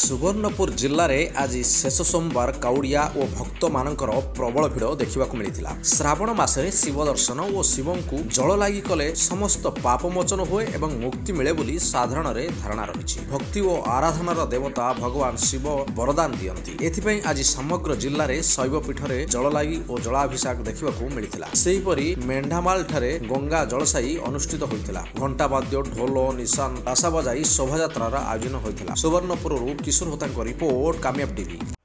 सुवर्णपुर जिल्ला रे आज शेष सोमवार काउड़िया और भक्त मानकर प्रबल भिड़ देखा मिलता। श्रावण मासरे शिव दर्शन और शिव को जल लगी कले समस्त पाप मोचन हुए एवं मुक्ति मिले बोली साधारण रे धारणा रही। भक्ति और आराधनार देवता भगवान शिव वरदान दियंती। एथिपई आज समग्र जिल्ला रे शैव पीठरे जल लगी और जलाभिषेक देखा मिलता। सेहीपरि मेंढामाल ठारे गंगा जलसाई अनुष्ठित होइतिला। घंटा वाद्य ढोल निशान आशा बजाई शोभायात्रार आयोजन होइतिला। सुवर्णपुर किशोर होता रिपोर्ट कामयाब टीवी।